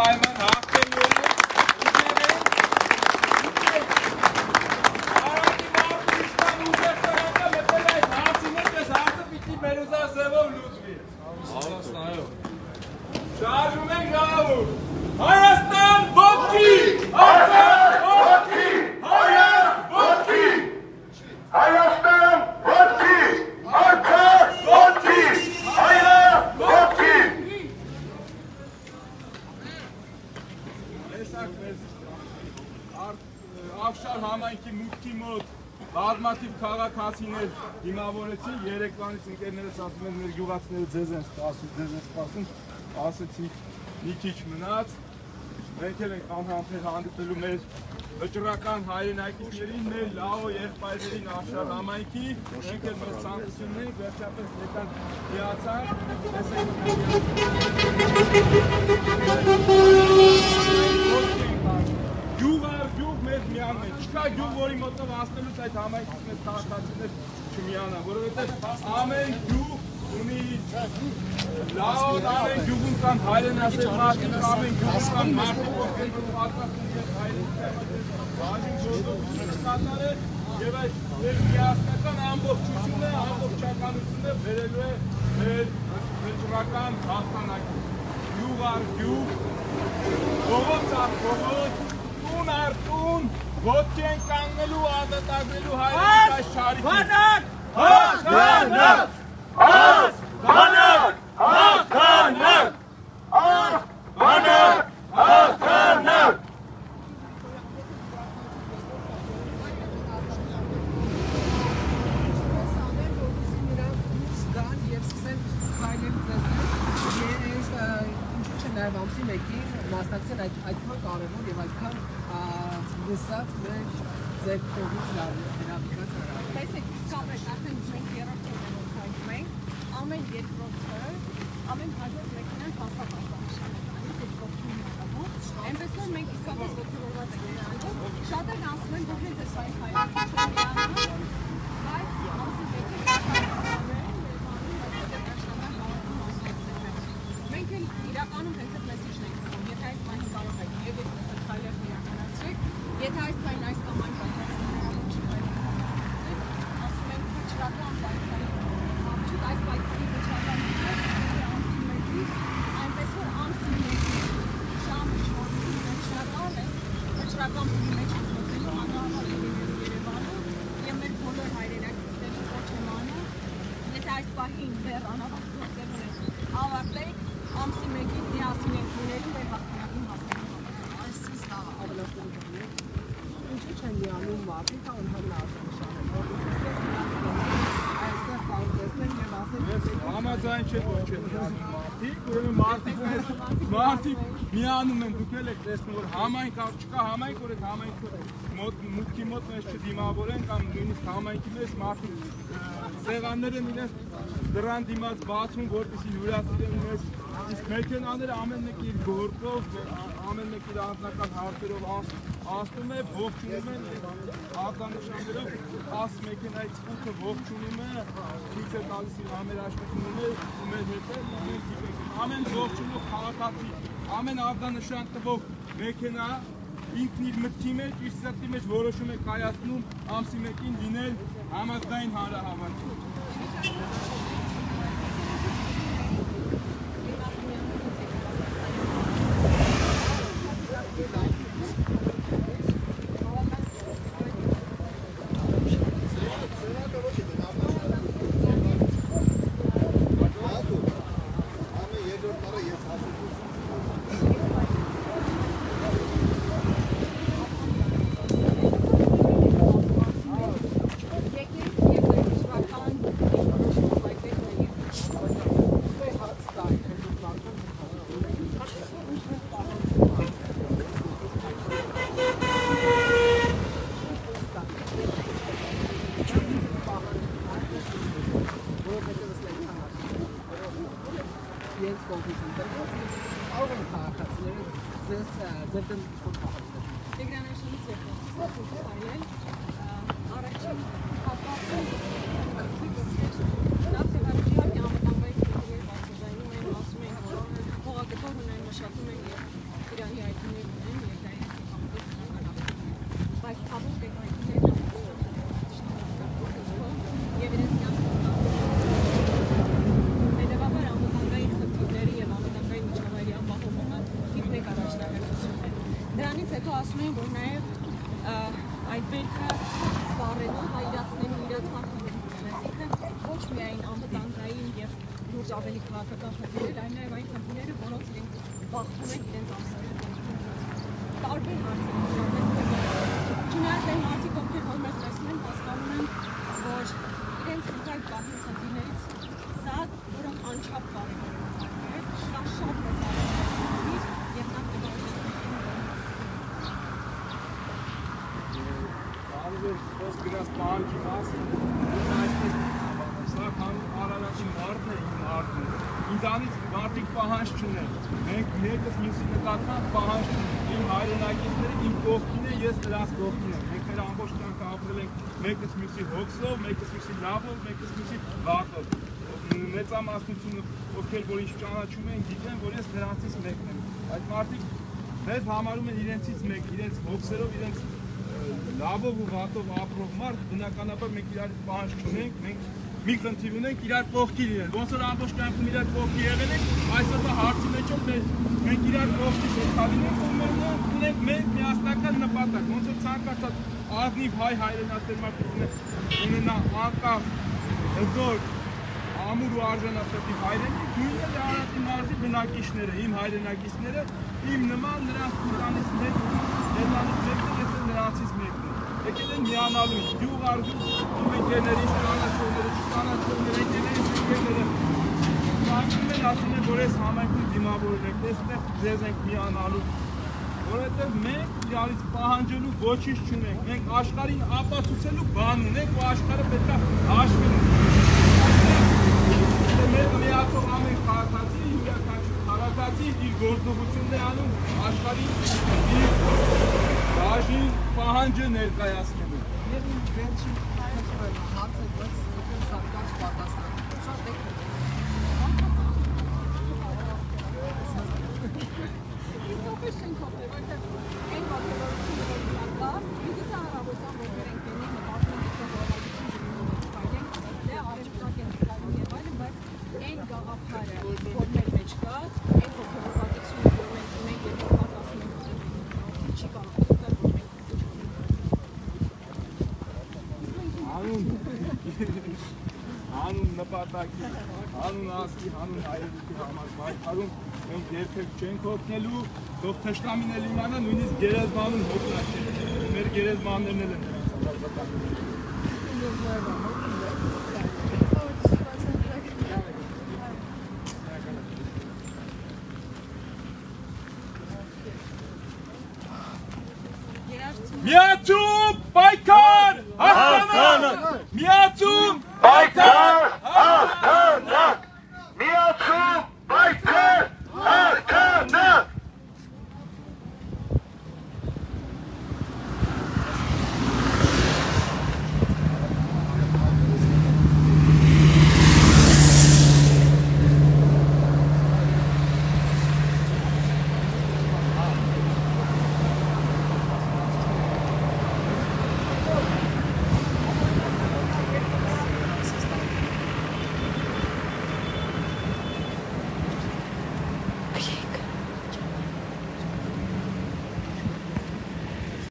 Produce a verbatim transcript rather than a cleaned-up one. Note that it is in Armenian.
անպայման հաղթելու Արամի մարդու իշտան ուժեղ տեղակը մտել այդ հարցի մեջ ես հարցը պիտի մերուզա զևով լուծվի։ Շարժում ենք ժողովուրդ։ Հայաստան ոտքի, Արցախ ոտքի, Հայաստան ոտքի, Հայաստան ոտքի, Արցախ ոտքի, Հայաստան ոտքի։ Տեսակ մեզ Ավշար համայնքի մուտքի մոտ բազմաթիվ քաղաքացիներ դիմավորեցին, երեկվանից ընկերներս ասում են մեր գյուղացիները ձեզ են սպասում, ձեզ են սպասում, ասեցինք մի քիչ մնաց, մենք էլ ենք անհամբեր հանդիպելու մեր վճռական հայրենակիցներին, մեր լավո եղբայրներին Ավշար համայնքի, մենք էլ մեր ցանկություններին վերջապես եկան միացան, գյուղ առ գյուղ մեզ միանում են, չկա գյուղ, որի մոտով անցնելուց այդ համայնքից մեզ քաղաքացիներ չմիանան, որովհետև ամեն գյուղ ունի լավ, ամեն գյուղում կան հայրենասեր մարդիկ, ամեն գյուղում կան մարդիկ, ովքեր պատրաստվում են հայրենասեր բաժին գործողություն կատարել եւ այդ միասնական ամբողջությունը, ամբողջականությունը բերելու է մեր վճռական հաղթանակին։ Գյուղ առ գյուղ, փողոց առ փողոց, տուն առ տուն, ոտքի են կանգնելու, ազատագրելու հայրենիք այս շարիքից։ Հաղթանակ! Հաղթանակ! Հաղթանակ! Հաղթանակ! Հաղթանակ! Հաղթանակ! Ամսի մեկին մասնակցել այդքան կարևոր եւ այդքան լսած մեր ձեր կողմից հրավիրված հարավը։ Տեսեք, իսկապես արդեն մենք երրորդ օրն ենք ենք, ամեն երկրորդ օր, ամեն հաջորդ մեքենան փաստաբանական այդ կողմին նկատվում։ Այնպես որ մենք իսկապես ողջունված ենք նրանով, շատերն ասում են, որ հենց այս հայ հայրենիքը, բայց ամսի մեկին մենք էլ իրականում հենց այդ մեսիջն ենք տվում, եթե այս բանի կարող եք եւ այս քայլերն իրականացրեք, եթե այս բանին այս կամ այն բանը ասում ենք վճռական պայքարի համաչափ այս պայքարի վճռական այնպես որ ամսի մեկին շամը շորսի վճռական է վճռական փուլի մեջ ենք մտնելու անհավատալի Երևանում եւ մեր բոլոր հայրենակիցներին ոչ եմ անում եթե այս պահին դեռ անհավատ գործերն են ավարտեք ամսի մեկին միասին ենք լինելու մեր հաղթանակին հասնելու Այսպես դա ավելացնելու բանը ինչու չեն միանում մարդիկ անհամբեր արտանշանել այստեղ կանգնեցնեն եւ ասեն համաձայն չէ որ չեն միանում մարդիկ, ուրեմն մարդիկ մարդիկ միանում են, դուք էլ եք տեսնում որ համայնք չկա համայնք, որ այդ համայնքի մոտ մուտքի մոտ մեզ չդիմավորեն կամ նույնիսկ համայնքի մեջ մարդիկ սեղաններ են իրենց դրան դիմաց բացում, որպեսզի հյուրասիրեն մեզ իսկ մեքենաները ամեն մեկը իր գործով, ամեն մեկը իր անձնական հարցերով անցնում է, ողջունում են արտանշաններով տասը մեքենայից ութը ողջունում է, ցույց է տալիս իր համերաշխությունները ու մեր հետ է ամեն ողջունող քաղաքացի, ամեն արտանշան տվող մեքենա ինքն իր մտքի մեջ, իր սրտի մեջ որոշում է կայացնում ամսի մեկին լինել համազգային հանրահավաքում։ Jens Goldman, auch ein paar Katzen, das sind dann von Katzen. Die Grenzen sind sehr groß. Առաջին հատվածում նախ հաջողի համատանվային քրոջի բացազայնում են ասում են որ փողակտոր ունեն մշակում են առաջնահերթությունները։ Դրանից հետո ասում են, որ նաև այդ բերքը սպառելու, հայրացնելու իրացման խնդիրներ, այսինքն ոչ միայն անվտանգային եւ լուրջ ավելի քաղաքական խնդիրներ, այլ նաև այն խնդիրները, որոնց իրենք բախվում են իրենց ամսարի տարբեր հարցեր, չնայած այն մարդիկ, ովքեր որ մեզ տեսնում են, հասկանում են, որ իրենց այդ բախի խնդիրներից սա, որոնք անչափ կարևոր են, շատ շատ մեծ արժեքներ եւ նա Ո՞ս գրած պահանջի մասը, այսպես սա քան արարածի մարդն է իմ մարդն է, ինձանից մարդիկ պահանջ չունեն, մենք մեկս մյուսի նկատմամբ պահանջ չունենք, իմ հայրենակիցները իմ կողքին է, ես նրանց կողքին եմ, մենք մեր ամբողջ կյանքը ապրել ենք մեկս մյուսի հոգսով, մեկս մյուսի լավով, մեկս մյուսի վատով, մեծամասնությունը ովքեր որ ինչ ճանաչում են, գիտեն, որ ես նրանցից մեկն եմ, այդ մարդիկ մեզ համարում են իրենցից մեկ, իրենց հոգսերով, իրենց լավով ու վատով ապրող մարդ, բնականաբար մենք իրար պահանջ չունենք, մենք մի խնդիր ունենք իրար կողքի լինել, ոնց որ ամբողջ կյանքում իրար կողքի եղել ենք, այսօրվա հարցի մեջով մենք իրար կողքի պետք է լինենք ու ունենք մենք միասնական նպատակ, ոնց որ ցանկացած ազնիվ հայ հայրենասեր մարդիկ ունենա անկախ, հզոր, ամուր ու արժանապատիվ հայրենիք, նույնն էլ Արարատի մարզի բնակիչները, իմ հայրենակիցները, իմ նման նրանց քութանից մեկն, նրանից մեկն ես էլ նրանցից մեկն եմ։ Եկել են միանալու, գյուղ առ գյուղ, իմ ընկերների, ճանաչողները, չճանաչողները, ընկերներից ընկերները ծանոթում են, ասում են, որ այս համայնքում դիմավորել ենք, այստեղ ձեզ ենք միանալու, որովհետև մենք իրարից պահանջելու ոչինչ չունենք, մենք աշխարհին ապացուցելու բան ունենք ու աշխարհը պետք է հաշվի մեր միացող ամեն քաղաքացի, յուրաքանչյուր քաղաքացի իր գործողությունն է անում աշխարհին իր բաժին պահանջը ներկայացնելու։ Եվ իմ վերջին հարցը բայց սարկած պատասխան։ Շատ եք Իսկ ովքեր չենք օգնել, որտեղ այն ողջավորությունը որ կա, ինքս հարաբերության ովքեր ենք դնում նպատակին դե արժանակ են կարող եւ այլն, բայց այն գաղափարը, որ մեր մեջ կա, այն ողջավորվածությունը, որ մենք ունենք եւ պատասխանում ենք, չի կարող որ մենք Հանուն նպատակի, հանուն ասկի, հանուն հայրենիքի համար պայքարում մենք երբեք չենք օգնելու, թող թշնամին իմանա, նույնիսկ գերեզմանում հոգնա չէ, մեր գերեզմաններն էլ են նրանց Միացում պայքար հաղթանակ! Միացում պայքար